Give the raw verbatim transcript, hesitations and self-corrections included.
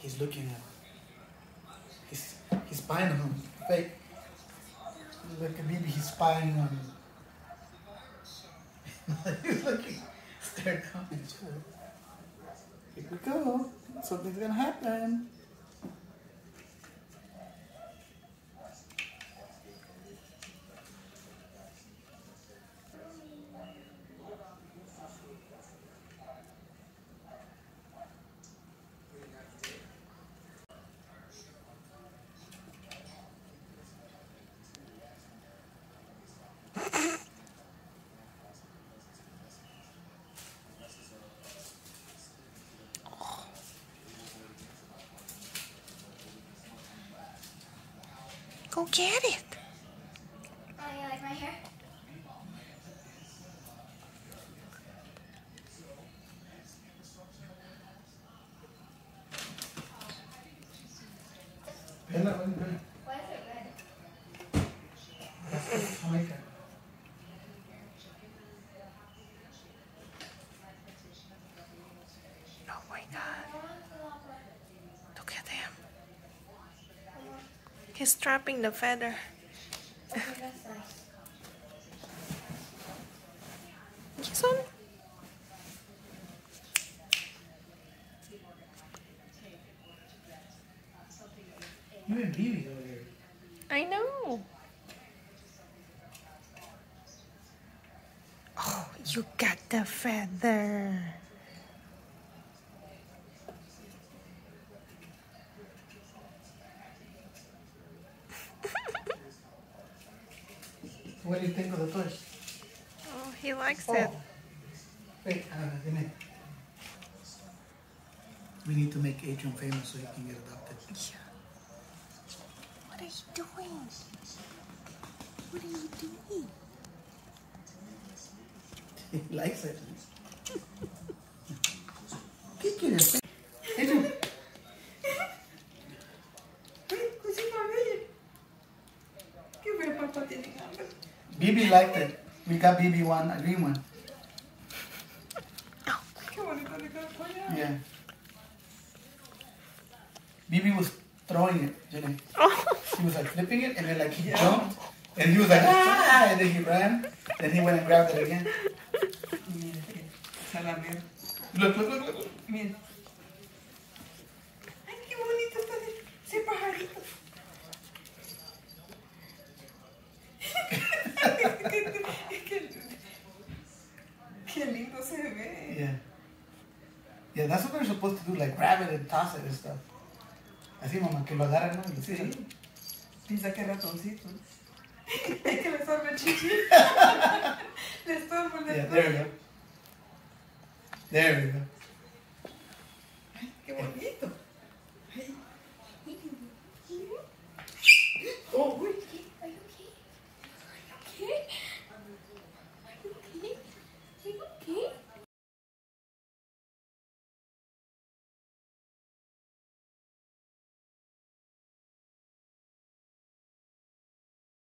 He's looking at. He's he's spying on him. Fake. Look at Bibi. He's spying on him. He's looking. Start coming. Here we go. Something's gonna happen. Go get it. Oh, you like my hair? Why is it red? Oh my God. Look at him. He's strapping the feather. Okay, that's nice. This one? You and Bibi over here. I know. Oh, you got the feather. What do you think of the toys? Oh, he likes Oh. it. Wait, uh, Dime. We need to make Adrian famous so he can get adopted. Yeah. What are you doing? What are you doing? He likes it. ¿Qué quieres? Adrian. Bibi liked it. We got Bibi one, a green one. Yeah. Bibi was throwing it, Jenny. He was like flipping it, and then like he yeah. jumped, and he was like, ah, and then he ran, then he went and grabbed it again. Look, look, look, look. Mira. Ay, qué bonito está ese pajarito. Qué lindo se ve. Yeah. Yeah, that's what they're supposed to do, like grab it and toss it and stuff. Así, mamá, que lo agarren, ¿no? Y Sí. Piensa que ratoncito. Es que le sorbe el chichi. Le sorbe el Yeah, there we go. There we go.